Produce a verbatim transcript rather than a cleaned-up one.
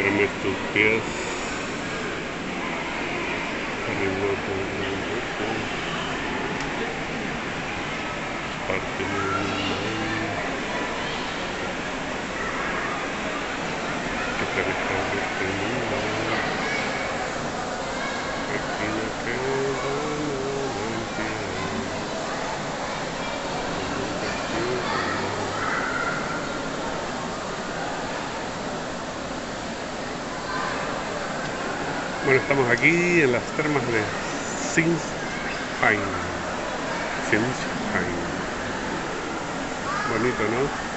Extiendes tus pies arriba con un poco, parte muy mal, que te recargues con un mal, aquí no queda Bueno, estamos aquí en las termas de Sinsheim. Sinsheim. Bonito, ¿no?